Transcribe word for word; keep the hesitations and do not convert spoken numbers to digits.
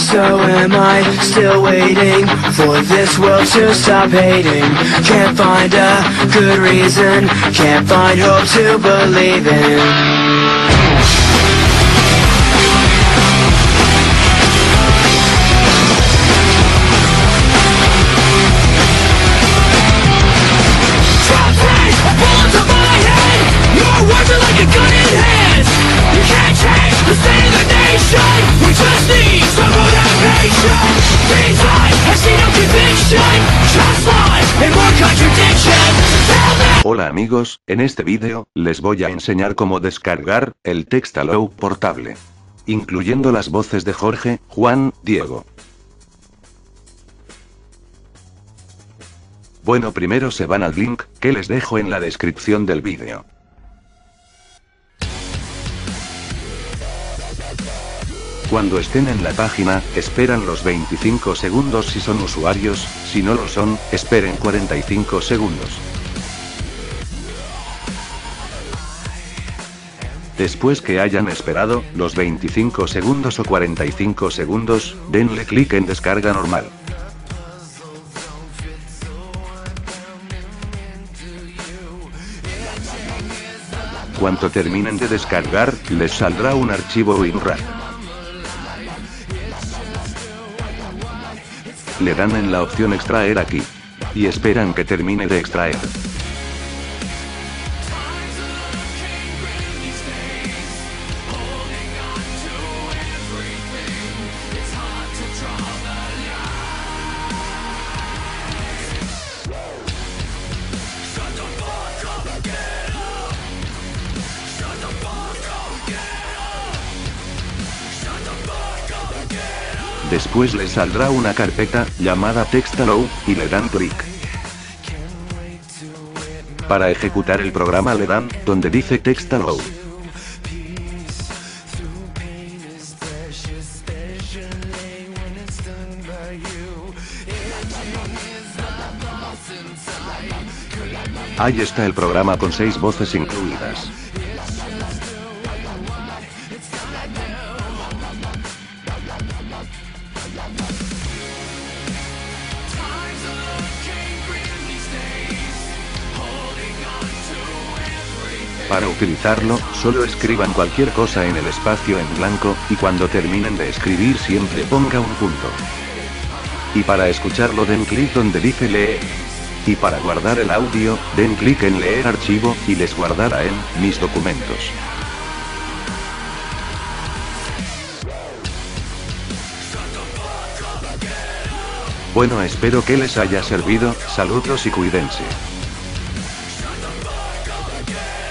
So am I still waiting for this world to stop hating? Can't find a good reason, can't find hope to believe in. Hola amigos, en este vídeo, les voy a enseñar cómo descargar el Textalow portable, incluyendo las voces de Jorge, Juan, Diego. Bueno, primero se van al link, que les dejo en la descripción del vídeo. Cuando estén en la página, esperan los veinticinco segundos si son usuarios, si no lo son, esperen cuarenta y cinco segundos. Después que hayan esperado los veinticinco segundos o cuarenta y cinco segundos, denle clic en descarga normal. Cuando terminen de descargar, les saldrá un archivo WinRAR. Le dan en la opción extraer aquí. Y esperan que termine de extraer. Después les saldrá una carpeta, llamada Textalow, y le dan clic. Para ejecutar el programa le dan, donde dice Textalow. Ahí está el programa con seis voces incluidas. Para utilizarlo, solo escriban cualquier cosa en el espacio en blanco, y cuando terminen de escribir siempre ponga un punto. Y para escucharlo den clic donde dice leer. Y para guardar el audio, den clic en leer archivo, y les guardará en mis documentos. Bueno, espero que les haya servido, saludos y cuídense.